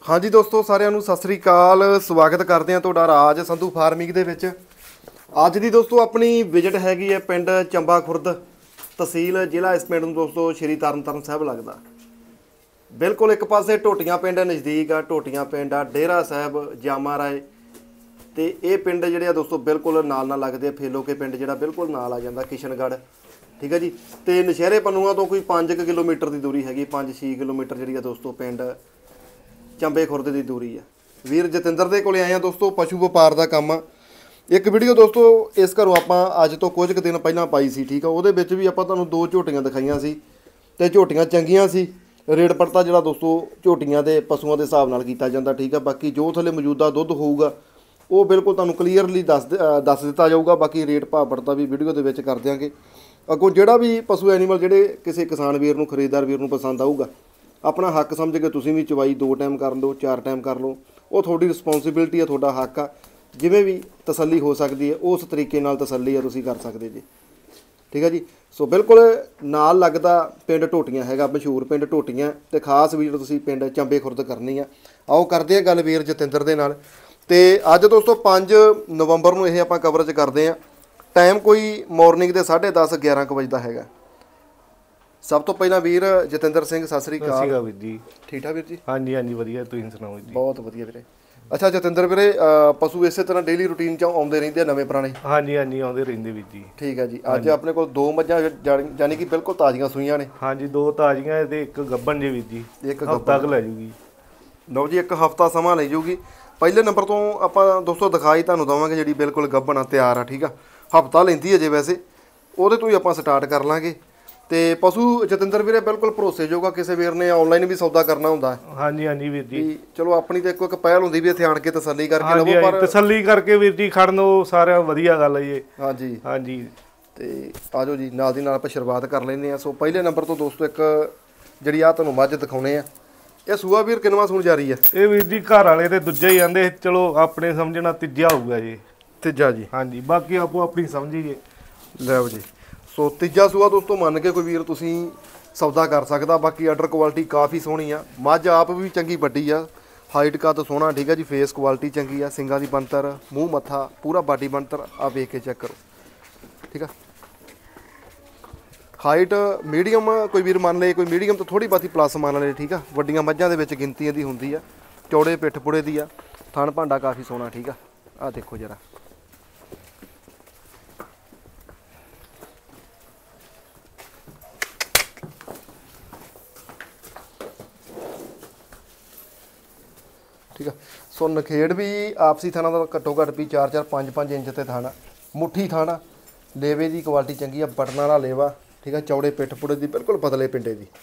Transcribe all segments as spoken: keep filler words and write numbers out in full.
हाँ जी दोस्तों सारिਆਂ ਨੂੰ ਸਤਿ ਸ੍ਰੀ ਅਕਾਲ ਸਵਾਗਤ ਕਰਦੇ ਹਾਂ ਤੁਹਾਡਾ ਰਾਜ ਸੰਧੂ ਫਾਰਮਿੰਗ ਦੇ ਵਿੱਚ। ਅੱਜ ਦੀ ਦੋਸਤੋ ਆਪਣੀ ਵਿਜ਼ਿਟ ਹੈਗੀ ਹੈ ਪਿੰਡ ਚੰਬਾ ਖੁਰਦ, ਤਹਿਸੀਲ ਜ਼ਿਲ੍ਹਾ ਇਸ ਪਿੰਡ ਨੂੰ ਦੋਸਤੋ ਸ਼੍ਰੀ ਤਰਨਤਾਰਨ ਸਾਹਿਬ ਲੱਗਦਾ। ਬਿਲਕੁਲ ਇੱਕ ਪਾਸੇ ਢੋਟੀਆਂ ਪਿੰਡ ਨਜ਼ਦੀਕ ਆ, ਢੋਟੀਆਂ ਪਿੰਡ ਆ, ਡੇਰਾ ਸਾਹਿਬ, ਜਾਮਾ ਰਾਏ ਤੇ ਇਹ ਪਿੰਡ ਜਿਹੜੇ ਆ ਦੋਸਤੋ ਬਿਲਕੁਲ ਨਾਲ ਨਾਲ ਲੱਗਦੇ ਆ। ਫੇਲੋਕੇ ਪਿੰਡ ਜਿਹੜਾ ਬਿਲਕੁਲ ਨਾਲ ਆ ਜਾਂਦਾ, ਕਿਸ਼ਨਗੜ੍ਹ, ਠੀਕ ਹੈ ਜੀ। ਤੇ ਨਸ਼ਹਿਰੇ ਪੰਨੂਆਂ ਤੋਂ ਕੋਈ ਪੰਜ ਕਿਲੋਮੀਟਰ ਦੀ ਦੂਰੀ ਹੈਗੀ, ਪੰਜ ਛੇ ਕਿਲੋਮੀਟਰ ਜਿਹੜੀ ਆ ਦੋਸਤੋ ਪਿੰਡ ਚੰਬੇ ਖੁਰਦ ਦੀ ਦੂਰੀ ਆ। ਵੀਰ ਜਤਿੰਦਰ ਦੇ ਕੋਲੇ ਆਏ ਆ ਦੋਸਤੋ, ਪਸ਼ੂ ਵਪਾਰ ਦਾ ਕੰਮ ਆ। ਇੱਕ ਵੀਡੀਓ ਦੋਸਤੋ ਇਸ ਘਰੋਂ ਆਪਾਂ ਅੱਜ ਤੋਂ ਕੁਝ ਕੁ ਦਿਨ ਪਹਿਲਾਂ ਪਾਈ ਸੀ, ਠੀਕ ਆ। ਉਹਦੇ ਵਿੱਚ ਵੀ ਆਪਾਂ ਤੁਹਾਨੂੰ ਦੋ ਝੋਟੀਆਂ ਦਿਖਾਈਆਂ ਸੀ ਤੇ ਝੋਟੀਆਂ ਚੰਗੀਆਂ ਸੀ। ਰੇਟ ਪੜਤਾ ਜਿਹੜਾ ਦੋਸਤੋ ਝੋਟੀਆਂ ਦੇ ਪਸ਼ੂਆਂ ਦੇ ਹਿਸਾਬ ਨਾਲ ਕੀਤਾ ਜਾਂਦਾ, ਠੀਕ ਆ। ਬਾਕੀ ਜੋ ਥੱਲੇ ਮੌਜੂਦਾ ਦੁੱਧ ਹੋਊਗਾ ਉਹ ਬਿਲਕੁਲ ਤੁਹਾਨੂੰ ਕਲੀਅਰਲੀ ਦੱਸ ਦੱਸ ਦਿੱਤਾ ਜਾਊਗਾ। ਬਾਕੀ ਰੇਟ ਭਾਅ ਪੜਤਾ ਵੀ ਵੀਡੀਓ ਦੇ ਵਿੱਚ ਕਰ ਦਿਆਂਗੇ। ਅੱਗੋਂ ਜਿਹੜਾ ਵੀ ਪਸ਼ੂ ਐਨੀਮਲ ਜਿਹੜੇ ਕਿਸੇ ਕਿਸਾਨ ਵੀਰ ਨੂੰ, ਖਰੀਦਦਾਰ ਵੀਰ ਨੂੰ ਪਸੰਦ ਆਊਗਾ, ਆਪਣਾ ਹੱਕ ਸਮਝ ਕੇ ਤੁਸੀਂ ਵੀ ਚਵਾਈ ਦੋ ਟਾਈਮ ਕਰ ਲਓ, ਚਾਰ ਟਾਈਮ ਕਰ ਲਓ, ਉਹ ਤੁਹਾਡੀ ਰਿਸਪੌਂਸਿਬਿਲਟੀ ਆ, ਤੁਹਾਡਾ ਹੱਕ ਆ। ਜਿਵੇਂ ਵੀ ਤਸੱਲੀ ਹੋ ਸਕਦੀ ਹੈ ਉਸ ਤਰੀਕੇ ਨਾਲ ਤਸੱਲੀ ਆ ਤੁਸੀਂ ਕਰ ਸਕਦੇ ਜੀ, ਠੀਕ ਹੈ ਜੀ। ਸੋ ਬਿਲਕੁਲ ਨਾਲ ਲੱਗਦਾ ਪਿੰਡ ਢੋਟੀਆਂ ਹੈਗਾ, ਮਸ਼ਹੂਰ ਪਿੰਡ ਢੋਟੀਆਂ। ਤੇ ਖਾਸ ਵੀਰ ਤੁਸੀਂ ਪਿੰਡ ਚੰਬੇ ਖੁਰਦ ਕਰਨੀ ਆ। ਆਓ ਕਰਦੇ ਆ ਗੱਲ ਵੀਰ ਜਤਿੰਦਰ ਦੇ ਨਾਲ। ਤੇ ਅੱਜ ਦੋਸਤੋ ਪੰਜ ਨਵੰਬਰ ਨੂੰ ਇਹ ਆਪਾਂ ਕਵਰੇਜ ਕਰਦੇ ਆ। ਟਾਈਮ ਕੋਈ ਮਾਰਨਿੰਗ ਦੇ ਸਾਢੇ ਦਸ ਗਿਆਰਾਂ ਕੁ ਵਜੇ ਦਾ ਹੈਗਾ। ਸਭ ਤੋਂ ਪਹਿਲਾਂ ਵੀਰ ਜਤਿੰਦਰ ਸਿੰਘ ਸਤਿ ਸ੍ਰੀ ਅਕਾਲ ਵੀਰ ਜੀ। ਠੀਕ ਠਾਕ ਵੀਰ ਜੀ? ਹਾਂਜੀ ਹਾਂਜੀ ਵਧੀਆ, ਤੁਸੀਂ ਸੁਣਾਓ ਜੀ? ਬਹੁਤ ਵਧੀਆ ਵੀਰੇ। ਅੱਛਾ ਜਤਿੰਦਰ ਵੀਰੇ, ਪਸ਼ੂ ਇਸੇ ਤਰ੍ਹਾਂ ਡੇਲੀ ਰੂਟੀਨ 'ਚ ਆਉਂਦੇ ਰਹਿੰਦੇ ਆ ਨਵੇਂ ਪੁਰਾਣੇ? ਹਾਂਜੀ ਹਾਂਜੀ ਆਉਂਦੇ ਰਹਿੰਦੇ ਵੀਰ ਜੀ। ਠੀਕ ਹੈ ਜੀ। ਅੱਜ ਆਪਣੇ ਕੋਲ ਦੋ ਮੱਝਾਂ ਜਾਨੀ ਕਿ ਬਿਲਕੁਲ ਤਾਜ਼ੀਆਂ ਸੂਈਆਂ ਨੇ। ਹਾਂਜੀ ਦੋ ਤਾਜ਼ੀਆਂ ਤੇ ਇੱਕ ਗੱਭਣ ਜੇ ਵੀਰ ਜੀ, ਇੱਕ ਹਫ਼ਤਾ ਕੁ ਲੈ ਜੂਗੀ। ਲਓ ਜੀ, ਇੱਕ ਹਫ਼ਤਾ ਸਮਾਂ ਲੈ ਜੂਗੀ। ਪਹਿਲੇ ਨੰਬਰ ਤੋਂ ਆਪਾਂ ਦੋਸਤੋ ਦਿਖਾਈ ਤੁਹਾਨੂੰ ਦਵਾਂਗੇ ਜਿਹੜੀ ਬਿਲਕੁਲ ਗੱਭਣ ਆ, ਤਿਆਰ ਆ, ਠੀਕ ਆ। ਹਫ਼ਤਾ ਲੈਂਦੀ ਹੈ ਜੇ ਵੈਸੇ, ਉਹਦੇ ਤੋਂ ਹੀ ਆਪਾਂ ਸਟਾਰਟ ਕਰ ਲਾਂਗੇ। ਤੇ ਪਸ਼ੂ ਜਤਿੰਦਰ ਵੀਰੇ ਬਿਲਕੁਲ ਭਰੋਸੇਯੋਗ ਆ। ਕਿਸੇ ਵੀਰ ਨੇ ਆਨਲਾਈਨ ਵੀ ਸੌਦਾ ਕਰਨਾ ਹੁੰਦਾ, ਹਾਂਜੀ ਹਾਂਜੀ ਵੀਰ ਜੀ, ਚਲੋ ਆਪਣੀ ਤਾਂ ਇੱਕੋ ਇੱਕ ਪਹਿਲ ਹੁੰਦੀ ਵੀ ਇੱਥੇ ਆਣ ਕੇ ਤਸੱਲੀ ਕਰਕੇ ਲਵੋ। ਪਰ ਤਸੱਲੀ ਕਰਕੇ ਵੀਰ ਜੀ ਖੜਨ ਉਹ ਸਾਰਿਆਂ ਵਧੀਆ ਗੱਲ ਹੈ ਜੀ। ਹਾਂਜੀ ਹਾਂਜੀ। ਤੇ ਆਜੋ ਜੀ ਨਾਲ ਦੀ ਨਾਲ ਆਪਾਂ ਸ਼ੁਰੂਆਤ ਕਰ ਲੈਂਦੇ ਆ। ਸੋ ਪਹਿਲੇ ਨੰਬਰ ਤੋਂ ਦੋਸਤੋ ਇੱਕ ਜਿਹੜੀ ਆ ਤੁਹਾਨੂੰ ਮੱਝ ਦਿਖਾਉਣੇ ਆ। ਇਹ ਸੂਆ ਵੀਰ ਕਿੰਨਵਾਂ ਸੂਣ ਜਾ ਰਹੀ ਆ? ਇਹ ਵੀਰ ਜੀ ਘਰ ਵਾਲੇ ਤੇ ਦੂਜਾ ਹੀ ਆਂਦੇ, ਚਲੋ ਆਪਣੇ ਸਮਝਣਾ ਤੀਜਾ ਹੋਊਗਾ ਜੀ। ਤੀਜਾ ਜੀ? ਹਾਂਜੀ। ਬਾਕੀ ਆਪੋ ਆਪਣੀ ਸਮਝੀਏ। ਲੈ ਜੀ, ਸੋ ਤੀਜਾ ਸੂਆ ਦੋਸਤੋ ਮੰਨ ਕੇ ਕੋਈ ਵੀਰ ਤੁਸੀਂ ਸੌਦਾ ਕਰ ਸਕਦਾ। ਬਾਕੀ ਆਰਡਰ ਕੁਆਲਿਟੀ ਕਾਫੀ ਸੋਹਣੀ ਆ। ਮੱਝ ਆਪ ਵੀ ਚੰਗੀ ਵੱਡੀ ਆ, ਹਾਈਟ ਕੱਦ ਸੋਹਣਾ, ਠੀਕ ਆ ਜੀ। ਫੇਸ ਕੁਆਲਿਟੀ ਚੰਗੀ ਆ, ਸਿੰਗਾਂ ਦੀ ਬਣਤਰ, ਮੂੰਹ ਮੱਥਾ ਪੂਰਾ ਬਾਡੀ ਬਣਤਰ ਆ, ਵੇਖ ਕੇ ਚੈੱਕ ਕਰੋ, ਠੀਕ ਆ। ਹਾਈਟ ਮੀਡੀਅਮ ਕੋਈ ਵੀਰ ਮੰਨ ਲਏ, ਕੋਈ ਮੀਡੀਅਮ ਤੋਂ ਥੋੜੀ ਬਾਤੀ ਪਲੱਸ ਮੰਨ ਲਏ, ਠੀਕ ਆ। ਵੱਡੀਆਂ ਮੱਝਾਂ ਦੇ ਵਿੱਚ ਗਿਣਤੀ ਇਹਦੀ ਹੁੰਦੀ ਆ। ਚੌੜੇ ਪਿੱਠ ਪੁੜੇ ਦੀ ਆ, ਥਣ ਭਾਂਡਾ ਕਾਫੀ ਸੋਹਣਾ, ਠੀਕ ਆ। ਆ ਦੇਖੋ ਜਰਾ, ਠੀਕ ਆ। ਸੋ ਨਖੇੜ ਵੀ ਆਪਸੀ ਥਾਣਾ ਦਾ ਘੱਟੋ ਘੱਟ ਵੀ ਚਾਰ ਚਾਰ ਪੰਜ ਪੰਜ ਇੰਚ ਤੇ ਥਾਣਾ, ਮੁੱਠੀ ਥਾਣਾ। ਲੇਵੇ ਦੀ ਕੁਆਲਿਟੀ ਚੰਗੀ ਆ, ਬਟਨਾਂ ਵਾਲਾ ਲੇਵਾ, ਠੀਕ ਆ। ਚੌੜੇ ਪਿੱਠ ਪੁੜੇ ਦੀ, ਬਿਲਕੁਲ ਪਤਲੇ ਪਿੰਡੇ ਦੀ।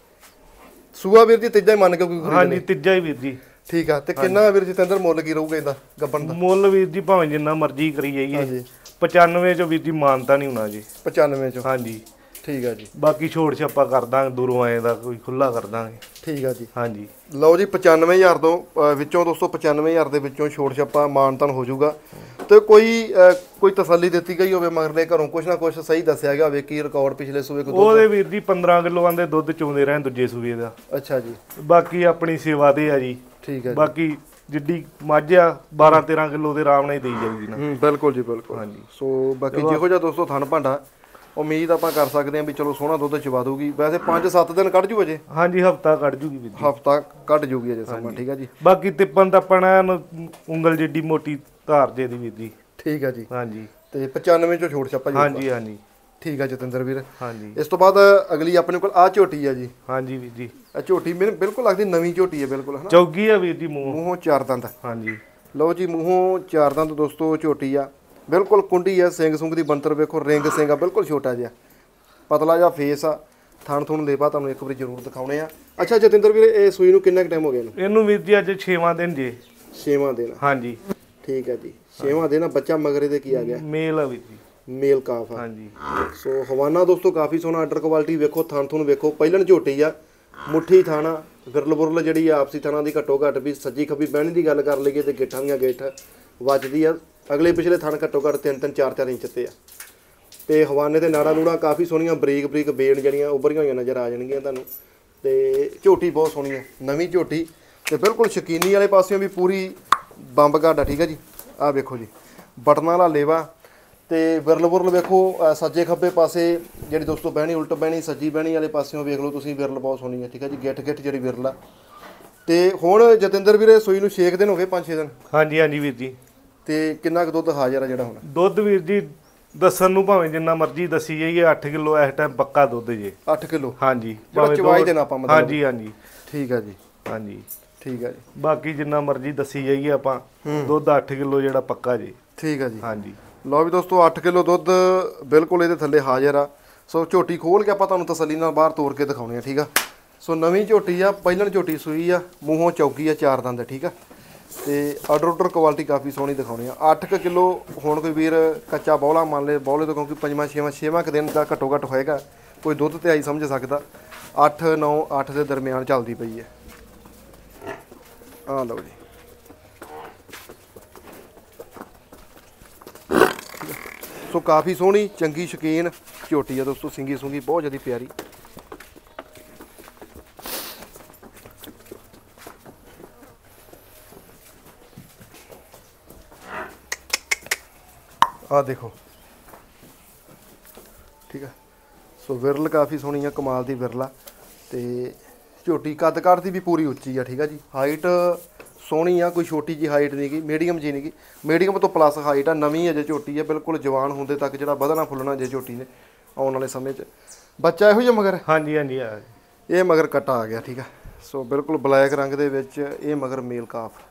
ਸੂਆ ਵੀਰ ਜੀ ਤੀਜਾ ਹੀ ਮੰਨ ਕੇ ਕੋਈ? ਹਾਂਜੀ ਤੀਜਾ ਹੀ ਵੀਰ ਜੀ। ਠੀਕ ਆ। ਤੇ ਕਿੰਨਾ ਵੀਰ ਜੀ ਤੰਦਰ ਮੁੱਲ ਕੀ ਰਹੂਗਾ ਇਹਦਾ ਗੱਬਣ ਦਾ? ਮੁੱਲ ਵੀਰ ਜੀ ਭਾਵੇਂ ਜਿੰਨਾ ਮਰਜ਼ੀ ਕਰੀ ਜਾਈਏ, ਪਚਾਨਵੇਂ ਚੋਂ ਵੀਰ ਜੀ ਮਾਨਤਾ ਨਹੀਂ ਹੋਣਾ ਜੀ। ਪਚਾਨਵੇਂ ਚੋਂ? ਹਾਂਜੀ ਠੀਕ ਆ ਜੀ। ਬਾਕੀ ਛੋੜ ਛਾਪਾ ਕਰ ਦਾਂਗੇ, ਦੂਰੋਂ ਆਏ ਦਾ ਕੋਈ ਖੁੱਲਾ ਕਰ ਦਾਂਗੇ। ਠੀਕ ਆ ਜੀ। ਹਾਂਜੀ। ਲਓ ਜੀ, ਪਚਾਨਵੇਂ ਹਜ਼ਾਰ ਤੋਂ ਵਿੱਚੋਂ ਦੋਸਤੋ ਪਚਾਨਵੇਂ ਹਜ਼ਾਰ ਦੇ ਵਿੱਚੋਂ ਛੋੜ ਛਾਪਾ ਮਾਨਤਨ ਹੋ ਜਾਊਗਾ। ਤੇ ਕੋਈ ਕੋਈ ਤਸੱਲੀ ਦਿੱਤੀ ਗਈ ਹੋਵੇ ਮਗਰਲੇ ਘਰੋਂ, ਕੁਛ ਨਾ ਕੁਛ ਸਹੀ ਦੱਸਿਆ ਗਿਆ ਹੋਵੇ ਕੀ ਰਿਕਾਰਡ ਪਿਛਲੇ ਸੂਏ ਕੋਈ? ਉਹਦੇ ਵੀਰ ਜੀ ਪੰਦਰਾਂ ਕਿਲੋ ਆਂਦੇ ਦੁੱਧ ਚੋਂਦੇ ਰਹੇ ਦੂਜੇ ਸੂਏ ਦਾ। ਅੱਛਾ ਜੀ। ਬਾਕੀ ਆਪਣੀ ਸੇਵਾ ਤੇ ਆ ਜੀ। ਠੀਕ ਹੈ। ਬਾਕੀ ਜਿੱਡੀ ਮੱਝ ਆ ਬਾਰਾਂ ਤੇਰਾਂ ਕਿਲੋ ਦੇ ਆਰਾਮ ਨਾਲ ਹੀ ਦੇਈ ਜਾਊਗੀ ਨਾ। ਹੂੰ ਬਿਲਕੁਲ ਜੀ ਬਿਲਕੁਲ। ਹਾਂਜੀ। ਸੋ ਬਾਕੀ ਜਿਹੋ ਜਿਹਾ ਦੋਸਤੋ ਥਣ ਭਾਂਡਾ, ਉਮੀਦ ਆਪਾਂ ਕਰ ਸਕਦੇ ਹਾਂ ਵੀ ਚਲੋ ਸੋਹਣਾ ਦੁੱਧ ਚਵਾ ਦੂਗੀ। ਵੈਸੇ ਪੰਜ ਸੱਤ ਦਿਨ ਕੱਢ ਜੂ ਅਜੇ? ਹਾਂਜੀ ਹਫ਼ਤਾ ਕੱਢ ਜੂਗੀ ਵੀਰ ਜੀ, ਹਫ਼ਤਾ ਕੱਢ ਜੂਗੀ ਅਜੇ ਸਮਾਂ, ਠੀਕ ਆ ਜੀ। ਬਾਕੀ ਤਿੱਪਣ ਤੱਪਣ ਉਂਗਲ ਜਿੱਡੀ ਮੋਟੀ ਧਾਰ ਜੇ ਦੀ ਵੀਰ ਜੀ। ਠੀਕ ਆ ਜੀ। ਹਾਂਜੀ। ਤੇ ਪਚਾਨਵੇਂ ਚੋਂ ਛੋੜ ਛਾਪਾ ਜੀ? ਹਾਂਜੀ ਹਾਂਜੀ। ਠੀਕ ਆ ਜਤਿੰਦਰ ਵੀਰ। ਹਾਂਜੀ। ਇਸ ਤੋਂ ਬਾਅਦ ਅਗਲੀ ਆਪਣੇ ਕੋਲ ਆ ਝੋਟੀ ਆ ਜੀ। ਹਾਂਜੀ ਵੀਰ ਜੀ। ਇਹ ਝੋਟੀ ਮੈਨੂੰ ਬਿਲਕੁਲ ਲੱਗਦੀ ਨਵੀਂ ਝੋਟੀ ਹੈ, ਬਿਲਕੁਲ ਹਨਾ। ਚੌਗੀ ਆ ਵੀਰ ਜੀ, ਮੂੰਹ ਮੂੰਹੋਂ ਚਾਰ ਦੰਦ। ਹਾਂਜੀ। ਲਓ ਜੀ, ਮੂੰਹੋਂ ਚਾਰ ਦੰਦ ਦੋਸਤੋ ਝੋਟੀ ਆ, ਬਿਲਕੁਲ ਕੁੰਡੀ ਆ। ਸਿੰਘ ਸੁੰਗ ਦੀ ਬਣਤਰ ਵੇਖੋ, ਰਿੰਗ ਸਿੰਘ ਆ, ਬਿਲਕੁਲ ਛੋਟਾ ਜਿਹਾ, ਪਤਲਾ ਜਿਹਾ ਫੇਸ ਆ। ਥਣ ਥੁਣ ਲੇਵਾ ਤੁਹਾਨੂੰ ਇੱਕ ਵਾਰੀ ਜ਼ਰੂਰ ਦਿਖਾਉਣੇ ਆ। ਅੱਛਾ ਜਤਿੰਦਰ ਵੀਰ, ਇਹ ਸੂਈ ਨੂੰ ਕਿੰਨਾ ਕੁ ਟਾਈਮ ਹੋ ਗਿਆ ਇਹਨੂੰ? ਇਹਨੂੰ ਵੀਰ ਜੀ ਅੱਜ ਛੇਵਾਂ ਦਿਨ ਜੇ। ਛੇਵਾਂ ਦਿਨ? ਹਾਂਜੀ। ਠੀਕ ਹੈ ਜੀ, ਛੇਵਾਂ ਦਿਨ। ਬੱਚਾ ਮਗਰੇ ਦੇ ਕੀ ਆ ਗਿਆ? ਮੇਲ ਆ ਵੀਰ ਜੀ, ਮੇਲ ਕਾਫ ਆ। ਹਾਂਜੀ। ਸੋ ਹਵਾਨਾ ਦੋਸਤੋ ਕਾਫੀ ਸੋਹਣਾ, ਆਰਡਰ ਕੁਆਲਿਟੀ ਵੇਖੋ, ਥਣ ਥੁਣ ਵੇਖੋ, ਪਹਿਲਣ ਝੋਟੀ ਆ, ਮੁੱਠੀ ਥਾਣਾ, ਗਿਰਲ ਬੁਰਲ ਜਿਹੜੀ ਆ ਆਪਸੀ ਥਾਣਾ ਦੀ ਘੱਟੋ ਘੱਟ ਵੀ ਸੱਜੀ ਖੱਬੀ ਬਹਿਣੀ ਦੀ ਗੱਲ ਕਰ ਲਈਏ ਤੇ ਗਿੱਠਾਂ ਦੀਆਂ ਗਿੱਠ ਵੱਜਦੀ ਆ। ਅਗਲੇ ਪਿਛਲੇ ਥਣ ਘੱਟੋ ਘੱਟ ਤਿੰਨ ਤਿੰਨ ਚਾਰ ਚਾਰ ਇੰਚ ਤੇ ਆ। ਤੇ ਹਵਾਨੇ ਤੇ ਨਾੜਾ ਨੂੜਾ ਕਾਫੀ ਸੋਹਣੀਆਂ, ਬਰੀਕ ਬਰੀਕ ਬੇਨ ਜਿਹੜੀਆਂ ਉੱਭਰੀਆਂ ਹੋਈਆਂ ਨਜ਼ਰ ਆ ਜਾਣਗੀਆਂ ਤੁਹਾਨੂੰ। ਤੇ ਝੋਟੀ ਬਹੁਤ ਸੋਹਣੀ ਆ, ਨਵੀਂ ਝੋਟੀ। ਤੇ ਬਿਲਕੁਲ ਸ਼ਕੀਨੀ ਵਾਲੇ ਪਾਸਿਓਂ ਵੀ ਪੂਰੀ ਬੰਬ ਗਾਡਾ। ਠੀਕ ਹੈ ਜੀ, ਆਹ ਵੇਖੋ ਜੀ ਬਟਨਾਂ ਵਾਲਾ ਲੇਵਾ ਤੇ ਵਿਰਲ ਵਿਰਲ ਵੇਖੋ ਸੱਜੇ ਖੱਬੇ ਪਾਸੇ ਜਿਹੜੀ ਦੋਸਤੋ ਬਹਿਣੀ ਉਲਟ ਬਹਿਣੀ ਸੱਜੀ ਬਹਿਣੀ ਵਾਲੇ ਪਾਸਿਓਂ ਵੇਖ ਲਓ ਤੁਸੀਂ ਵਿਰਲ ਬਹੁਤ ਸੋਹਣੀ ਹੈ। ਠੀਕ ਹੈ ਜੀ, ਗਿੱਠ ਗਿੱਠ ਜਿਹੜੀ ਵਿਰਲ ਆ। ਤੇ ਹੁਣ ਜਤਿੰਦਰ ਵੀਰੇ ਸੂਈ ਨੂੰ ਛੇ ਦਿਨ ਹੋ ਗਏ, ਪੰਜ ਛੇ ਦਿਨ। ਹਾਂਜੀ ਹਾਂਜੀ ਵੀਰ ਜੀ। ਤੇ ਕਿੰਨਾ ਕੁ ਦੁੱਧ ਹਾਜ਼ਰ ਆ ਜਿਹੜਾ ਹੁਣ? ਦੁੱਧ ਵੀਰ ਜੀ ਦੱਸਣ ਨੂੰ ਭਾਵੇਂ ਜਿੰਨਾ ਮਰਜ਼ੀ ਦੱਸੀ ਜਾਈਏ ਅੱਠ ਕਿਲੋ ਇਸ ਟਾਈਮ ਪੱਕਾ ਦੁੱਧ ਜੇ। ਅੱਠ ਕਿਲੋ? ਹਾਂਜੀ, ਜਿਹੜਾ ਚਵਾਈ ਦੇਣਾ ਆਪਾਂ ਮਤਲਬ। ਹਾਂਜੀ ਹਾਂਜੀ ਠੀਕ ਹੈ ਜੀ, ਹਾਂਜੀ ਠੀਕ ਹੈ ਜੀ। ਬਾਕੀ ਜਿੰਨਾ ਮਰਜ਼ੀ ਦੱਸੀ ਜਾਈਏ ਆਪਾਂ ਦੁੱਧ ਅੱਠ ਕਿਲੋ ਜਿਹੜਾ ਪੱਕਾ ਜੀ। ਠੀਕ ਹੈ ਜੀ, ਹਾਂਜੀ। ਲਓ ਵੀ ਦੋਸਤੋ ਅੱਠ ਕਿਲੋ ਦੁੱਧ ਬਿਲਕੁਲ ਇਹਦੇ ਥੱਲੇ ਹਾਜ਼ਰ ਆ। ਸੋ ਝੋਟੀ ਖੋਲ ਕੇ ਆਪਾਂ ਤੁਹਾਨੂੰ ਤਸੱਲੀ ਨਾਲ ਬਾਹਰ ਤੋੜ ਕੇ ਦਿਖਾਉਣੀ ਆ। ਠੀਕ ਆ, ਸੋ ਨਵੀਂ ਝੋਟੀ ਆ, ਪਹਿਲਣ ਝੋਟੀ ਸੂਈ ਆ, ਮੂੰਹੋਂ ਚੌਕੀ ਆ, ਚਾਰ ਦੰਦ। ਠੀਕ ਆ, ਤੇ ਆਰਡਰ ਆਰਡਰ ਕੁਆਲਿਟੀ ਕਾਫੀ ਸੋਹਣੀ ਦਿਖਾਉਣੀ ਆ। ਅੱਠ ਕੁ ਕਿਲੋ ਹੁਣ ਕੋਈ ਵੀਰ ਕੱਚਾ ਬੌਲਾ ਮੰਨ ਲੇ, ਬੌਲੇ ਤੋਂ ਕਿਉਂਕਿ ਪੰਜਵਾਂ ਛੇਵਾਂ ਛੇਵਾਂ ਕੁ ਦਿਨ ਦਾ ਘੱਟੋ ਘੱਟ ਹੋਏਗਾ, ਕੋਈ ਦੁੱਧ ਤੇ ਆਈ ਸਮਝ ਸਕਦਾ। ਅੱਠ ਨੌ ਅੱਠ ਦੇ ਦਰਮਿਆਨ ਚੱਲਦੀ ਪਈ ਹੈ। ਆ ਲਓ ਜੀ, ਸੋ ਕਾਫੀ ਸੋਹਣੀ ਚੰਗੀ ਸ਼ਕੀਨ ਝੋਟੀ ਆ ਦੋਸਤੋ, ਸਿੰਗੀ ਸੁੰਗੀ ਬਹੁਤ ਜ਼ਿਆਦਾ ਪਿਆਰੀ। ਆ ਦੇਖੋ, ਠੀਕ ਹੈ। ਸੋ ਵਿਰਲ ਕਾਫੀ ਸੋਹਣੀ ਆ, ਕਮਾਲ ਦੀ ਵਿਰਲਾ। ਤੇ ਝੋਟੀ ਕੱਦ ਕਾਠ ਦੀ ਵੀ ਪੂਰੀ ਉੱਚੀ ਆ। ਠੀਕ ਆ ਜੀ, ਹਾਈਟ ਸੋਹਣੀ ਆ, ਕੋਈ ਛੋਟੀ ਜੀ ਹਾਈਟ ਨਹੀਂ ਗੀ, ਮੀਡੀਅਮ ਜੀ ਨਹੀਂ ਗੀ, ਮੀਡੀਅਮ ਤੋਂ ਪਲੱਸ ਹਾਈਟ ਆ। ਨਵੀਂ ਅਜੇ ਝੋਟੀ ਆ, ਬਿਲਕੁਲ ਜਵਾਨ ਹੁੰਦੇ ਤੱਕ ਜਿਹੜਾ ਵਧਣਾ ਫੁੱਲਣਾ ਜੇ ਝੋਟੀ ਨੇ ਆਉਣ ਵਾਲੇ ਸਮੇਂ 'ਚ। ਬੱਚਾ ਇਹੋ ਜਿਹਾ ਮਗਰ? ਹਾਂਜੀ ਹਾਂਜੀ, ਇਹ ਮਗਰ ਕੱਟਾ ਆ ਗਿਆ। ਠੀਕ ਆ, ਸੋ ਬਿਲਕੁਲ ਬਲੈਕ ਰੰਗ ਦੇ ਵਿੱਚ ਇਹ ਮਗਰ ਮੇਲ ਕਾਫ।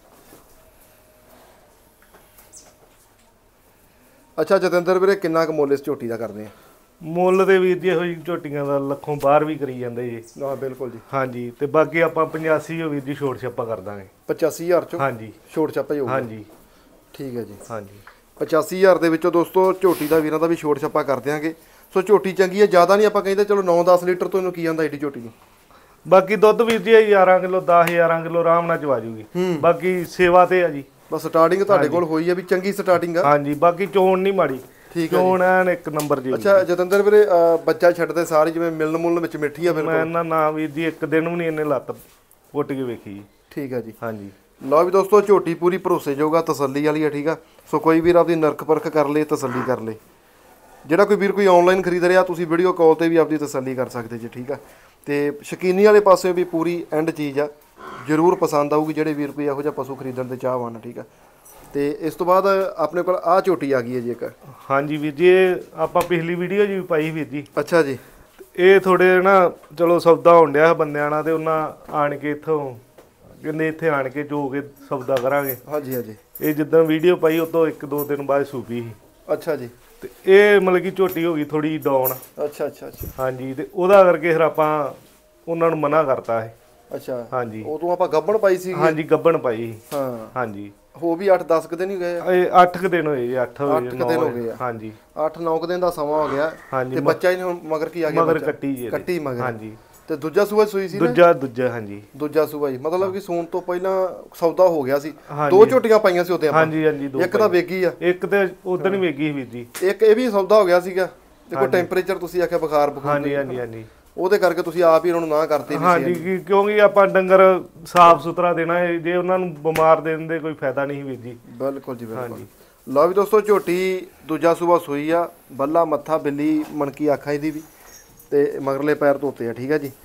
ਅੱਛਾ ਜਤਿੰਦਰ ਵੀਰੇ, ਕਿੰਨਾ ਕੁ ਮੁੱਲ ਇਸ ਝੋਟੀ ਦਾ ਕਰਦੇ ਆ? ਮੁੱਲ ਦੇ ਵੀਰ ਜੀ ਇਹੋ ਜਿਹੀ ਝੋਟੀਆਂ ਦਾ ਲੱਖੋਂ ਬਾਹਰ ਵੀ ਕਰੀ ਜਾਂਦੇ ਜੀ। ਹਾਂ ਬਿਲਕੁਲ ਜੀ। ਹਾਂਜੀ, ਤੇ ਬਾਕੀ ਆਪਾਂ ਪਚਾਸੀ ਹੋ ਵੀਰ ਜੀ ਛੋਟ ਛਾਪਾ ਕਰ ਦਾਂਗੇ। ਪਚਾਸੀ ਹਜ਼ਾਰ ਚੋਂ? ਹਾਂਜੀ, ਛੋਟ ਛਾਪਾ ਹੀ ਹੋਊਗਾ। ਹਾਂਜੀ ਠੀਕ ਹੈ ਜੀ। ਹਾਂਜੀ, ਪਚਾਸੀ ਹਜ਼ਾਰ ਦੇ ਵਿੱਚੋਂ ਦੋਸਤੋ ਝੋਟੀ ਦਾ ਵੀਰਾਂ ਦਾ ਵੀ ਛੋਟ ਛਾਪਾ ਕਰ ਦਿਆਂਗੇ। ਸੋ ਝੋਟੀ ਚੰਗੀ ਹੈ, ਜ਼ਿਆਦਾ ਨਹੀਂ ਆਪਾਂ ਕਹਿੰਦੇ, ਚਲੋ ਨੌ ਦਸ ਲੀਟਰ ਤੋਂ ਇਹਨੂੰ ਕੀ ਜਾਂਦਾ ਏਡੀ ਝੋਟੀ ਨੂੰ। ਬਾਕੀ ਦੁੱਧ ਵੀਰ ਜੀ ਗਿਆਰਾਂ ਕਿਲੋ ਦਸ ਗਿਆਰਾਂ ਕਿਲੋ ਆਰਾਮ ਨਾਲ ਚਵਾ ਜੂਗੀ। ਬਾਕੀ ਸੇਵਾ ਤੇ ਆ ਜੀ, ਬਸ ਸਟਾਰਟਿੰਗ ਤੁਹਾਡੇ ਕੋਲ ਹੋਈ ਆ ਵੀ ਚੰਗੀ ਸਟਾਰਟਿੰਗ ਆ। ਹਾਂਜੀ, ਬਾਕੀ ਚੋਣ ਨਹੀਂ ਮਾੜੀ। ਠੀਕ ਹੈ, ਚੋਣ ਐਨ ਇੱਕ ਨੰਬਰ ਜੀ। ਅੱਛਾ ਜਤਿੰਦਰ ਵੀਰੇ, ਬੱਚਾ ਛੱਡਦੇ ਸਾਰੇ ਜਿਵੇਂ ਮਿਲਣ ਮੁਲਣ ਵਿੱਚ ਮਿੱਠੀ ਆ ਬਿਲਕੁਲ? ਮੈਂ ਨਾ ਨਾ ਵੀਰ ਜੀ ਇੱਕ ਦਿਨ ਵੀ ਨਹੀਂ ਇਹਨੇ ਲੱਤ ਪੁੱਟ ਕੇ ਵੇਖੀ ਜੀ। ਠੀਕ ਹੈ ਜੀ। ਹਾਂਜੀ, ਲਓ ਵੀ ਦੋਸਤੋ ਝੋਟੀ ਪੂਰੀ ਭਰੋਸੇਯੋਗ ਆ, ਤਸੱਲੀ ਵਾਲੀ ਆ। ਠੀਕ ਆ, ਸੋ ਕੋਈ ਵੀਰ ਆਪਦੀ ਨਰਕ ਪਰਖ ਕਰ ਲੇ, ਤਸੱਲੀ ਕਰ ਲੇ। ਜਿਹੜਾ ਕੋਈ ਵੀਰ ਕੋਈ ਆਨਲਾਈਨ ਖਰੀਦ ਰਿਹਾ, ਤੁਸੀਂ ਵੀਡੀਓ ਕਾਲ ਤੇ ਵੀ ਆਪਦੀ ਤਸੱਲੀ ਕਰ ਸਕਦੇ ਜੀ। ਠੀਕ ਆ, ਤੇ ਸ਼ਕੀਨੀ ਵਾਲੇ ਪਾਸੇ ਵੀ ਪੂਰੀ ਐਂਡ ਚੀਜ਼ ਆ, ਜ਼ਰੂਰ ਪਸੰਦ ਆਊਗੀ ਜਿਹੜੇ ਵੀਰ ਕੋਈ ਇਹੋ ਜਿਹਾ ਪਸ਼ੂ ਖਰੀਦਣ ਦੇ ਚਾਹਵਾਨ। ਠੀਕ ਆ, ਤੇ ਇਸ ਤੋਂ ਬਾਅਦ ਆਪਣੇ ਕੋਲ ਆਹ ਝੋਟੀ ਆ ਗਈ ਹੈ ਜੀ ਇੱਕ। ਹਾਂਜੀ ਵੀਰ ਜੀ, ਇਹ ਆਪਾਂ ਪਿਛਲੀ ਵੀਡੀਓ 'ਚ ਵੀ ਪਾਈ ਵੀਰ ਜੀ। ਅੱਛਾ ਜੀ। ਇਹ ਥੋੜੇ ਨਾ ਚਲੋ ਸੌਦਾ ਹੋਣ ਡਿਆ ਬੰਦਿਆਂ ਨਾਲ, ਤੇ ਉਹਨਾਂ ਆਣ ਕੇ ਇੱਥੋਂ ਕਹਿੰਦੇ ਇੱਥੇ ਆਣ ਕੇ ਜੋ ਕੇ ਸੌਦਾ ਕਰਾਂਗੇ। ਹਾਂਜੀ ਹਾਂਜੀ। ਇਹ ਜਿੱਦਾਂ ਵੀਡੀਓ ਪਾਈ ਉਹ ਤੋਂ ਇੱਕ ਦੋ ਦਿਨ ਬਾਅਦ ਸੂਪੀ ਸੀ। ਅੱਛਾ ਜੀ। ਤੇ ਇਹ ਮਤਲਬ ਕਿ ਝੋਟੀ ਹੋ ਗਈ ਥੋੜੀ ਡਾਊਨ। ਅੱਛਾ ਅੱਛਾ ਅੱਛਾ। ਹਾਂਜੀ, ਤੇ ਉਹਦਾ ਕਰਕੇ ਫਿਰ ਆਪਾਂ ਉਹਨਾਂ ਨੂੰ ਮਨਾ ਕਰਤਾ ਹੈ। ਅੱਛਾ, ਹਾਂਜੀ। ਉਦੋਂ ਆਪਾਂ ਗੱਬਣ ਪਾਈ ਸੀ? ਹਾਂਜੀ, ਗੱਬਣ ਪਾਈ। ਹਾਂ ਹਾਂਜੀ, ਹੋ ਵੀ ਅੱਠ ਦਸ ਕੁ ਦਿਨ ਹੀ ਗਏ ਆ? ਇਹ ਅੱਠ ਕੁ ਦਿਨ ਹੋਏ ਜੀ। ਅੱਠ ਅੱਠ ਕੁ ਦਿਨ ਹੋ ਗਏ ਆ। ਹਾਂਜੀ, ਅੱਠ ਨੌ ਕੁ ਦਿਨ ਦਾ ਸਮਾਂ ਹੋ ਗਿਆ। ਹਾਂਜੀ, ਤੇ ਬੱਚਾ ਹੀ ਹੁਣ ਮਗਰ ਕੀ ਆ ਗਿਆ? ਮਗਰ ਕੱਟੀ ਜੀ। ਕੱਟੀ ਮਗਰ। ਹਾਂਜੀ, ਤੇ ਦੂਜਾ ਸੂਆ ਸੂਈ ਸੀ? ਦੂਜਾ ਦੂਜਾ ਹਾਂਜੀ, ਦੂਜਾ ਸੂਆ ਜੀ। ਮਤਲਬ ਕਿ ਸੂਣ ਤੋਂ ਪਹਿਲਾਂ ਸੌਦਾ ਹੋ ਗਿਆ ਸੀ। ਦੋ ਝੋਟੀਆਂ ਪਾਈਆਂ ਸੀ ਉਹਦੇ ਆਪਾਂ? ਹਾਂਜੀ ਹਾਂਜੀ, ਇੱਕ ਤਾਂ ਵੇਗੀ ਆ, ਇੱਕ ਤੇ ਉਦੋਂ ਹੀ ਵੇਗੀ ਵੀਰ ਜੀ। ਇੱਕ ਇਹ ਵੀ ਸੌਦਾ ਹੋ ਗਿਆ ਸੀਗਾ। ਤੇ ਕੋਈ ਟੈਂਪਰੇਚਰ ਤੁਸੀਂ ਆਖਿਆ ਬੁਖਾਰ ਬੁਖਾਰ? ਹਾਂਜੀ ਹਾਂਜੀ ਹਾਂਜੀ, ਉਹਦੇ ਕਰਕੇ ਤੁਸੀਂ ਆਪ ਹੀ ਉਹਨਾਂ ਨੂੰ ਨਾ ਕਰਤੇ? ਹਾਂਜੀ, ਕਿਉਂਕਿ ਆਪਾਂ ਡੰਗਰ ਸਾਫ ਸੁਥਰਾ ਦੇਣਾ ਹੈ, ਜੇ ਉਹਨਾਂ ਨੂੰ ਬਿਮਾਰ ਦੇਣ ਦੇ ਕੋਈ ਫਾਇਦਾ ਨਹੀਂ ਵੀਰ ਜੀ। ਬਿਲਕੁਲ ਜੀ ਬਿਲਕੁਲ। ਲਓ ਵੀ ਦੋਸਤੋ, ਝੋਟੀ ਦੂਜਾ ਸੂਆ ਸੂਈ ਆ, ਬੱਲਾ ਮੱਥਾ ਬਿੱਲੀ ਮਣਕੀ ਅੱਖਾਂ ਇਹਦੀ ਵੀ, ਤੇ ਮਗਰਲੇ ਪੈਰ ਧੋਤੇ ਆ। ਠੀਕ ਹੈ ਜੀ,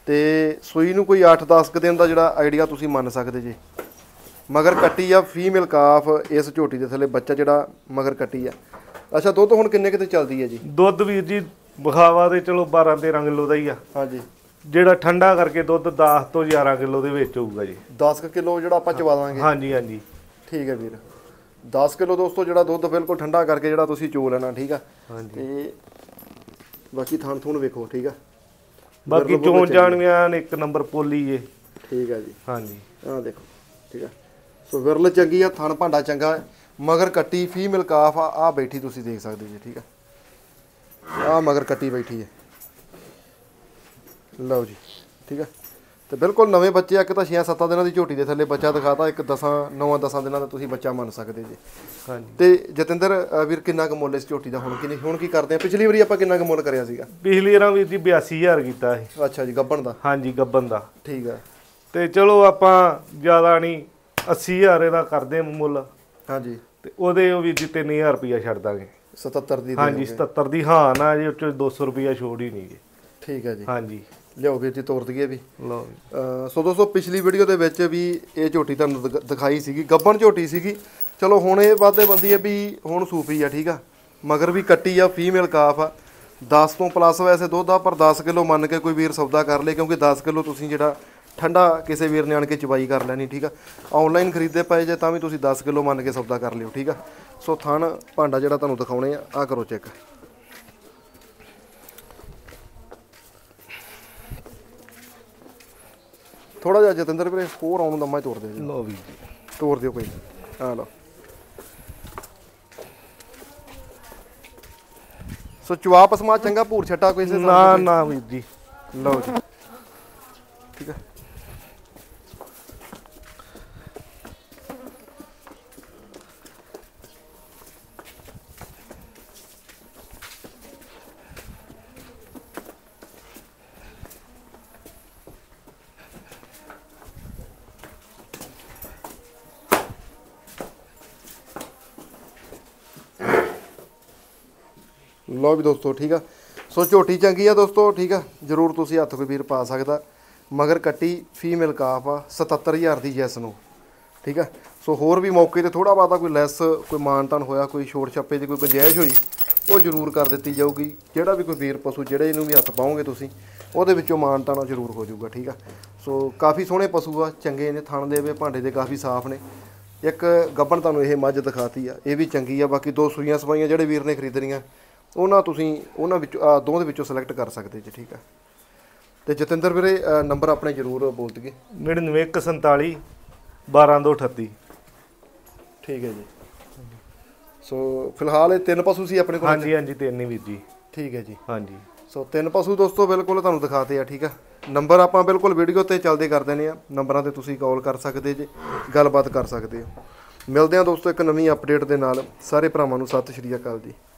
ਤੇ ਸੂਈ ਨੂੰ ਕੋਈ ਅੱਠ ਦਸ ਕੁ ਦਿਨ ਦਾ ਜਿਹੜਾ ਆਈਡੀਆ ਤੁਸੀਂ ਮੰਨ ਸਕਦੇ ਜੀ। ਮਗਰ ਕੱਟੀ ਆ, ਫੀਮੇਲ ਕਾਫ ਇਸ ਝੋਟੀ ਦੇ ਥੱਲੇ ਬੱਚਾ ਜਿਹੜਾ ਮਗਰ ਕੱਟੀ ਆ। ਅੱਛਾ, ਦੁੱਧ ਹੁਣ ਕਿੰਨੇ ਕਿਤੇ ਚੱਲਦੀ ਹੈ ਜੀ? ਦੁੱਧ ਵੀਰ ਜੀ ਬਖਾਵਾ ਦੇ ਚਲੋ ਬਾਰਾਂ ਤੇਰਾਂ ਕਿਲੋ ਦਾ ਹੀ ਆ। ਹਾਂਜੀ, ਜਿਹੜਾ ਠੰਡਾ ਕਰਕੇ ਦੁੱਧ ਦਸ ਤੋਂ ਗਿਆਰਾਂ ਕਿਲੋ ਦੇ ਵਿੱਚ ਹੋਊਗਾ ਜੀ। ਦਸ ਕਿਲੋ ਜਿਹੜਾ ਆਪਾਂ ਚਵਾ ਦਾਂਗੇ? ਹਾਂਜੀ ਹਾਂਜੀ, ਠੀਕ ਹੈ ਵੀਰ। ਦਸ ਕਿਲੋ ਦੋਸਤੋ ਜਿਹੜਾ ਦੁੱਧ ਬਿਲਕੁਲ ਠੰਡਾ ਕਰਕੇ ਜਿਹੜਾ ਤੁਸੀਂ ਚੋ ਲੈਣਾ। ਠੀਕ ਆ, ਤੇ ਬਾਕੀ ਥਣ ਥੂਣ ਵੇਖੋ। ਠੀਕ ਆ, ਬਾਕੀ ਚੋਣ ਜਾਣਵਿਆਂ ਨੇ ਇੱਕ ਨੰਬਰ ਪੋਲੀ ਏ। ਠੀਕ ਆ ਜੀ। ਹਾਂਜੀ, ਆਹ ਦੇਖੋ। ਠੀਕ ਆ, ਸੋ ਵਿਰਲ ਚੰਗੀ ਆ, ਥਣ ਭਾਂਡਾ ਚੰਗਾ, ਮਗਰ ਕੱਟੀ ਫੀਮੇਲ ਕਾਫ ਆ। ਆ ਬੈਠੀ ਤੁਸੀਂ ਦੇਖ ਸਕਦੇ ਜੀ। ਠੀਕ ਆ, ਆ ਮਗਰ ਕੱਟੀ ਬੈਠੀ ਹੈ। ਲਓ ਜੀ। ਠੀਕ ਆ, ਤੇ ਬਿਲਕੁਲ ਨਵੇਂ ਬੱਚੇ ਆ। ਇੱਕ ਤਾਂ ਛੇ ਸੱਤ ਦਿਨਾਂ ਦੀ ਝੋਟੀ ਦੇ ਥੱਲੇ ਬੱਚਾ ਦਿਖਾਤਾ, ਇੱਕ ਦਸਾਂ ਨੌਂ ਦਸਾਂ ਦਿਨਾਂ ਦਾ ਤੁਸੀਂ ਬੱਚਾ ਮੰਨ ਸਕਦੇ ਜੀ। ਹਾਂਜੀ, ਤੇ ਜਤਿੰਦਰ ਵੀਰ ਕਿੰਨਾ ਕੁ ਮੁੱਲ ਇਸ ਝੋਟੀ ਦਾ ਹੁਣ? ਕਿੰਨੀ ਹੁਣ ਕੀ ਕਰਦੇ ਆ? ਪਿਛਲੀ ਵਾਰੀ ਆਪਾਂ ਕਿੰਨਾ ਕੁ ਮੁੱਲ ਕਰਿਆ ਸੀਗਾ? ਪਿਛਲੀ ਵਾਰ ਵੀਰ ਜੀ ਬਿਆਸੀ ਹਜ਼ਾਰ ਕੀਤਾ ਸੀ। ਅੱਛਾ ਜੀ, ਗੱਬਣ ਦਾ? ਹਾਂਜੀ, ਗੱਬਣ ਦਾ। ਠੀਕ ਆ, ਤੇ ਚਲੋ ਆਪਾਂ ਜ਼ਿਆਦਾ ਨਹੀਂ ਅੱਸੀ ਹਜ਼ਾਰ ਇਹਦਾ ਕਰਦੇ ਮੁੱਲ। ਹਾਂਜੀ ਤੇ ਉਹਦੇ ਉਹ ਵੀ ਜੀ ਤਿੰਨ ਹਜ਼ਾਰ ਰੁਪਇਆ ਛੱਡ ਦਾਂਗੇ। ਸਤੱਤਰ ਦੀ? ਹਾਂਜੀ ਸਤੱਤਰ ਦੀ ਹਾਂ ਨਾ ਜੀ, ਉਹ ਚ ਦੋ ਸੌ ਰੁਪਇਆ ਛੋੜ ਹੀ ਨਹੀਂ ਜੀ। ਠੀਕ ਹੈ ਜੀ। ਹਾਂਜੀ ਲਿਆਓ ਵੀਰ ਜੀ ਤੋਰ ਦਈਏ ਵੀ। ਲਓ ਸੋ ਦੋਸਤੋ ਪਿਛਲੀ ਵੀਡੀਓ ਦੇ ਵਿੱਚ ਵੀ ਇਹ ਝੋਟੀ ਤੁਹਾਨੂੰ ਦਿਖ- ਦਿਖਾਈ ਸੀਗੀ, ਗੱਬਣ ਝੋਟੀ ਸੀਗੀ। ਚਲੋ ਹੁਣ ਇਹ ਵਾਧੇ ਬੰਦੀ ਹੈ ਵੀ ਹੁਣ ਸੂਪੀ ਆ, ਠੀਕ ਆ, ਮਗਰ ਵੀ ਕੱਟੀ ਆ, ਫੀਮੇਲ ਕਾਫ ਆ, ਦਸ ਤੋਂ ਪਲੱਸ ਵੈਸੇ ਦੁੱਧ ਆ, ਪਰ ਦਸ ਕਿਲੋ ਮੰਨ ਕੇ ਕੋਈ ਵੀਰ ਸੌਦਾ ਕਰ ਲੇ, ਕਿਉਂਕਿ ਦਸ ਕਿਲੋ ਤੁਸੀਂ ਜਿਹੜਾ ਠੰਡਾ ਕਿਸੇ ਵੀਰ ਨੇ ਆਣ ਕੇ ਚਵਾਈ ਕਰ ਲੈਣੀ, ਠੀਕ ਆ। ਆਨਲਾਈਨ ਖਰੀਦੇ ਪਏ ਜੇ ਤਾਂ ਵੀ ਤੁਸੀਂ ਦਸ ਕਿਲੋ ਮੰਨ ਕੇ ਸੌਦਾ ਕਰ ਲਿਓ, ਠੀਕ ਆ। ਸੋ ਥਣ ਭਾਂਡਾ ਜਿਹੜਾ ਤੁਹਾਨੂੰ ਦਿਖਾਉਣੇ ਆ, ਆ ਕਰੋ ਚੈੱਕ। ਥੋੜਾ ਜਿਹਾ ਜਤਿੰਦਰ ਵੀਰੇ ਹੋਰ ਆਉਣ ਦਾ ਮੈਂ ਤੋੜ ਦੇ। ਲਓ ਵੀ ਤੋੜ ਦਿਓ ਕੋਈ ਨਹੀਂ। ਆ ਲਓ। ਸੋ ਚਵਾ ਪਸਮਾ ਚੰਗਾ ਭੂਰ ਛੱਟਾ ਕੋਈ ਸੇ ਨਾ ਨਾ ਵੀਰ ਜੀ। ਲਓ ਜੀ ਠੀਕ ਹੈ। ਲਓ ਵੀ ਦੋਸਤੋ ਠੀਕ ਆ। ਸੋ ਝੋਟੀ ਚੰਗੀ ਆ ਦੋਸਤੋ, ਠੀਕ ਆ, ਜ਼ਰੂਰ ਤੁਸੀਂ ਹੱਥ ਕੋਈ ਵੀਰ ਪਾ ਸਕਦਾ। ਮਗਰ ਕੱਟੀ ਫੀਮੇਲ ਕਾਫ ਆ, ਸਤੱਤਰ ਹਜ਼ਾਰ ਦੀ ਜੈਸ ਨੂੰ, ਠੀਕ ਆ। ਸੋ ਹੋਰ ਵੀ ਮੌਕੇ ਤੇ ਥੋੜਾ ਬਹੁਤਾ ਕੋਈ ਲੈਸ, ਕੋਈ ਮਾਨਤਾਨ ਹੋਇਆ, ਕੋਈ ਛੋੜ ਛੱਪੇ ਦੀ ਕੋਈ ਗੁੰਜਾਇਸ਼ ਹੋਈ, ਉਹ ਜ਼ਰੂਰ ਕਰ ਦਿੱਤੀ ਜਾਊਗੀ। ਜਿਹੜਾ ਵੀ ਕੋਈ ਵੀਰ ਪਸ਼ੂ ਜਿਹੜੇ ਇਹਨੂੰ ਵੀ ਹੱਥ ਪਾਓਗੇ ਤੁਸੀਂ, ਉਹਦੇ ਵਿੱਚੋਂ ਮਾਨਤਾਨ ਜ਼ਰੂਰ ਹੋ ਜਾਊਗਾ, ਠੀਕ ਆ। ਸੋ ਕਾਫੀ ਸੋਹਣੇ ਪਸ਼ੂ ਆ, ਚੰਗੇ ਨੇ, ਥਣ ਦੇ ਵੇ ਭਾਂਡੇ ਦੇ ਕਾਫੀ ਸਾਫ਼ ਨੇ। ਇੱਕ ਗੱਬਣ ਤੁਹਾਨੂੰ ਇਹ ਮੱਝ ਦਿਖਾਤੀ ਆ, ਇਹ ਵੀ ਚੰਗੀ ਆ। ਬਾਕੀ ਦੋ ਸੂਈਆਂ ਸਵਾਈਆਂ ਜਿਹੜੇ ਵੀਰ ਨੇ ਖਰੀਦਣੀਆਂ, ਉਹਨਾਂ ਤੁਸੀਂ ਉਹਨਾਂ ਵਿੱਚੋਂ ਆ ਦੋ ਦੇ ਵਿੱਚੋਂ ਸਿਲੈਕਟ ਕਰ ਸਕਦੇ ਜੀ, ਠੀਕ ਆ। ਤੇ ਜਤਿੰਦਰ ਵੀਰੇ ਨੰਬਰ ਆਪਣੇ ਜ਼ਰੂਰ ਬੋਲ ਦਈਏ। ਨੜਿਨਵੇਂ ਇੱਕ ਸੰਤਾਲੀ ਬਾਰਾਂ ਦੋ ਅਠੱਤੀ। ਠੀਕ ਹੈ ਜੀ। ਸੋ ਫਿਲਹਾਲ ਇਹ ਤਿੰਨ ਪਸ਼ੂ ਸੀ ਆਪਣੇ ਕੋਲ? ਹਾਂਜੀ ਹਾਂਜੀ ਤਿੰਨ ਹੀ ਵੀਰ ਜੀ। ਠੀਕ ਹੈ ਜੀ। ਹਾਂਜੀ ਸੋ ਤਿੰਨ ਪਸ਼ੂ ਦੋਸਤੋ ਬਿਲਕੁਲ ਤੁਹਾਨੂੰ ਦਿਖਾਤੇ ਆ, ਠੀਕ ਆ। ਨੰਬਰ ਆਪਾਂ ਬਿਲਕੁਲ ਵੀਡੀਓ ਤੇ ਚੱਲਦੇ ਕਰ ਦਿੰਦੇ ਆ, ਨੰਬਰਾਂ ਤੇ ਤੁਸੀਂ ਕਾਲ ਕਰ ਸਕਦੇ ਜੇ, ਗੱਲਬਾਤ ਕਰ ਸਕਦੇ ਹੋ। ਮਿਲਦੇ ਆ ਦੋਸਤੋ ਇੱਕ ਨਵੀਂ ਅਪਡੇਟ ਦੇ ਨਾਲ। ਸਾਰੇ ਭਰਾਵਾਂ ਨੂੰ ਸਤਿ ਸ਼੍ਰੀ ਅਕਾਲ ਜੀ।